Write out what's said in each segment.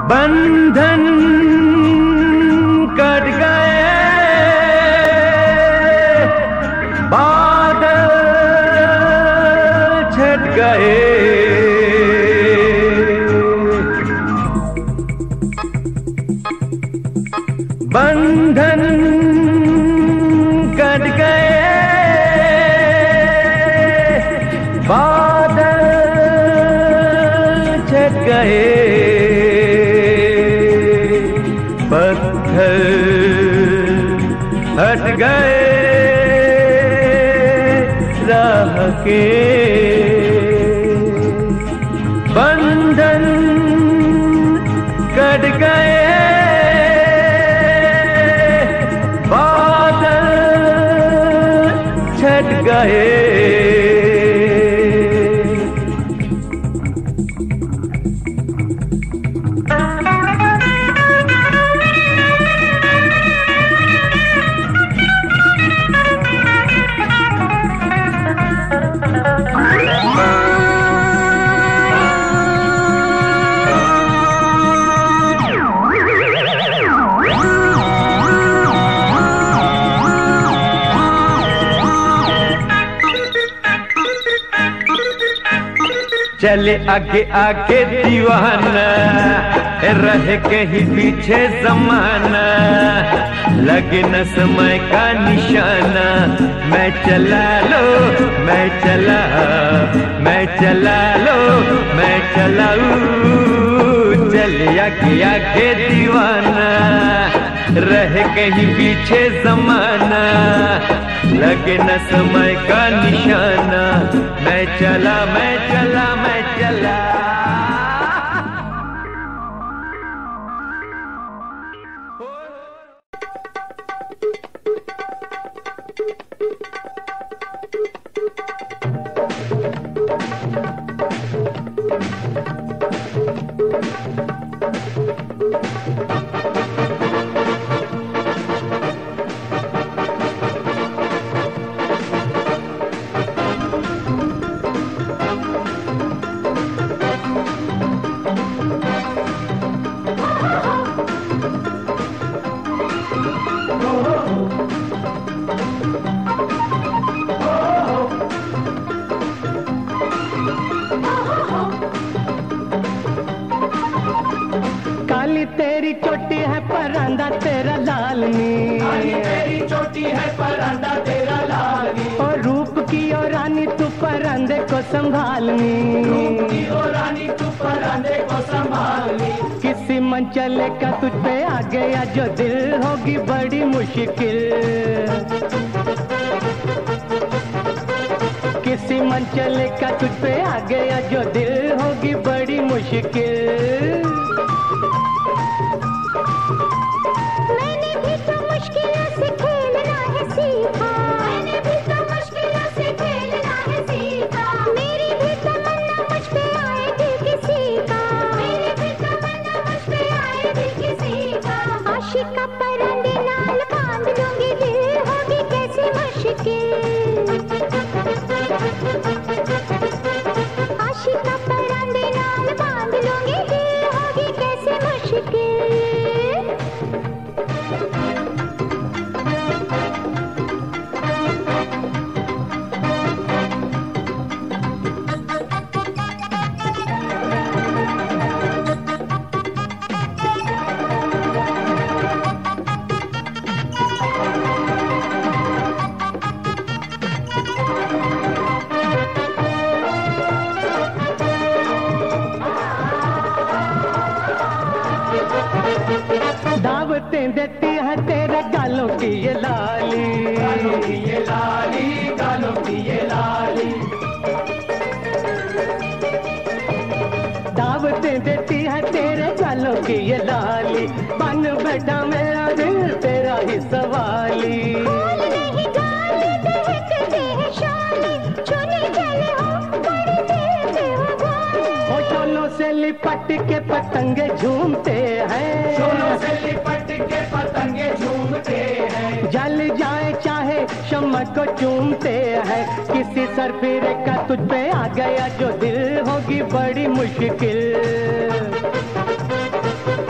बंधन कट गए, बादल छट गए, बंधन कट गए, बादल छट गए, पत्थर हट गए राह के, बंधन कट गए, बादल छट गए। चले आगे आगे दीवाना, रहे कहीं पीछे जमाना, लगे न समय का निशाना, मैं चला लो मैं चला, मैं चला लो मैं चलाऊं। चले आगे आगे दीवाना, रहे कहीं पीछे जमाना, लगे न समय का निशाना, मैं चला मैं चला मैं चला। काली तेरी चोटी है परांदा तेरा लालनी, काली तेरी चोटी है परांदा तेरा लालनी, और रूप की ओ रानी तू परांदे को संभालनी, रूप की ओ रानी तू परांदे को संभालनी। किसी मन चले का तुझ पे आ गया जो दिल होगी बड़ी मुश्किल, किसी मन चले का तुझ पे आ गया जो दिल होगी बड़ी मुश्किल। मैंने भी तो मुश्किलों से खेलना है सीखा, मैंने भी तो मुश्किलों से खेलना है सीखा, मेरी भी तमन्ना मुझ पे आए दिल किसी का, मेरी भी तमन्ना मुझ पे आए दिल किसी का। आशिका परंदे नाल बांध दूंगी दिल होगी कैसी मुश्किल, आशिका परंदे नाल बांध लूंगी दिल होगी कैसी मुश्किल। दावतें देती है तेरे गालों की ये लाली, गालों की ये लाली, गालों की ये लाली, दावतें देती है तेरे गालों की ये लाली, बन बैठा मेरा दिल तेरा ही सवाली। फूल नहीं डाले दहकते हैं शाली, चुने चले हो बड़ी दिल के हो भोले, होठों से लिपट के पतंगे झूमते हैं, शोलों से लिपट के पतंगे झूमते हैं, जल जाए चाहे शम्मा को चूमते हैं, किसी सरफिरे का तुझ पे आ गया जो दिल होगी बड़ी मुश्किल।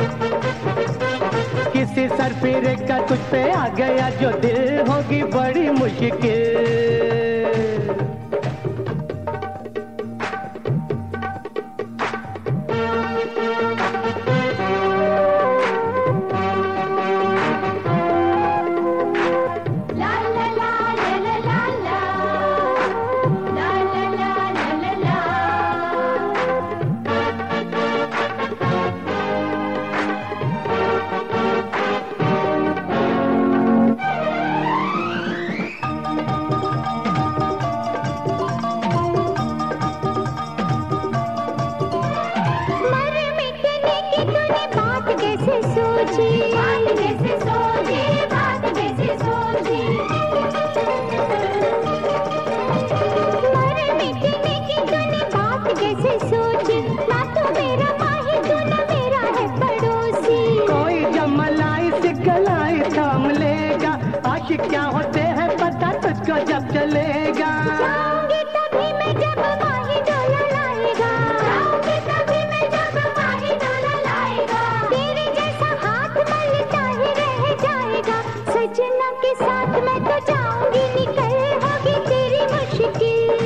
फिर का तुझ पे आ गया जो दिल होगी बड़ी मुश्किल। क्या होते हैं पता तुझको जब चलेगा। जाऊंगी तभी मैं जब माही डोला लाएगा। जाऊंगी तभी मैं जब माही डोला लाएगा। तेरे जैसा हाथ मलता ही रह जाएगा। सजना के साथ मैं तो जाऊंगी निकल होगी तेरी मुश्किल।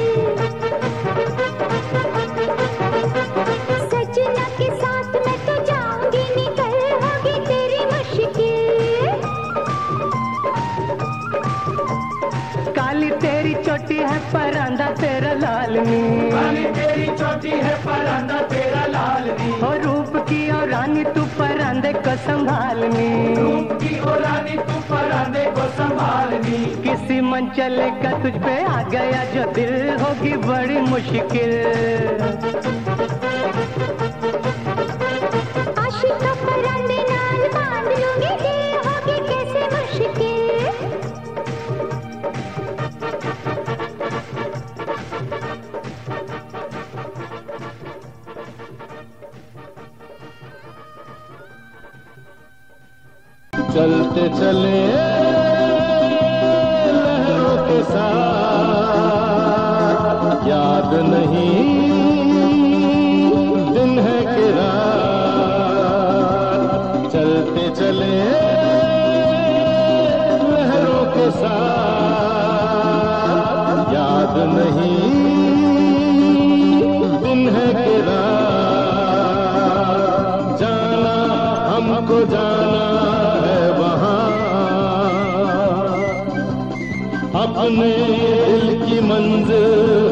सजना के साथ मैं तो जाऊंगी निकल होगी तेरी मुश्किल। काली तेरी चोटी है परांदा तेरा लालनी। काली तेरी चोटी है परांदा तेरा लालनी। और रूप की और रानी तू परांदे को संभालनी। रूप की और रानी तू परांदे को संभालनी। किसी मन चलेगा तुझ पे आ गया जो दिल होगी बड़ी मुश्किल। आशिक का परांदे नाल बांध लूंगी दिल होगी कैसे मुश्किल। चलते चले लहरों के साथ, याद नहीं दिन है कि रात। चलते चले लहरों के साथ, याद नहीं दिन है कि रात। जाना हमको जाना अपने दिल की मंजिल